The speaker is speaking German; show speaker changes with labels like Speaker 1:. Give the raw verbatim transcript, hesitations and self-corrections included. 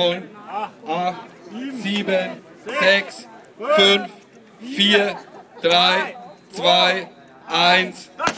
Speaker 1: neun, acht, sieben, sechs, fünf, vier, drei, zwei, eins.